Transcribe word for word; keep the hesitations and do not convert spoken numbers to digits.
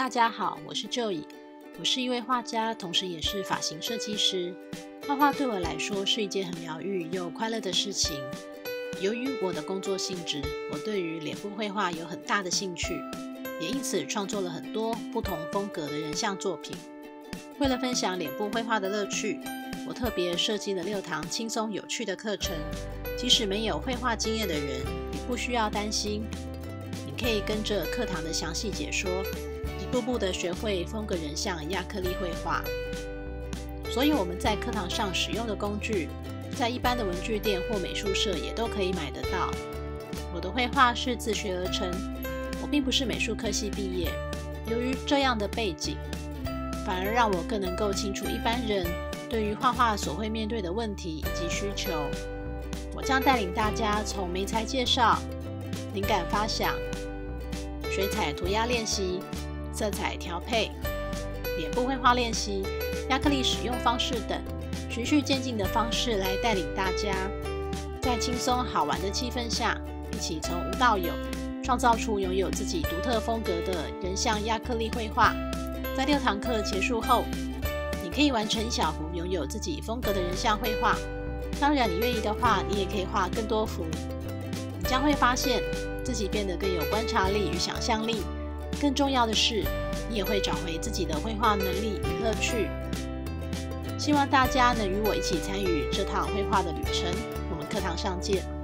大家好，我是 Joey， 我是一位画家，同时也是发型设计师。画画对我来说是一件很疗愈又快乐的事情。由于我的工作性质，我对于脸部绘画有很大的兴趣，也因此创作了很多不同风格的人像作品。为了分享脸部绘画的乐趣，我特别设计了六堂轻松有趣的课程，即使没有绘画经验的人也不需要担心，你可以跟着课堂的详细解说，一步步的学会风格人像亚克力绘画。所以我们在课堂上使用的工具，在一般的文具店或美术社也都可以买得到。我的绘画是自学而成，我并不是美术科系毕业。由于这样的背景，反而让我更能够清楚一般人对于画画所会面对的问题以及需求。我将带领大家从媒材介绍、灵感发想、水彩涂鸦练习、色彩调配、脸部绘画练习、亚克力使用方式等，循序渐进的方式来带领大家，在轻松好玩的气氛下，一起从无到有，创造出拥有自己独特风格的人像亚克力绘画。在六堂课结束后，你可以完成一小幅拥有自己风格的人像绘画。当然，你愿意的话，你也可以画更多幅。你将会发现自己变得更有观察力与想象力。更重要的是，你也会找回自己的绘画能力与乐趣。希望大家能与我一起参与这趟绘画的旅程。我们课堂上见。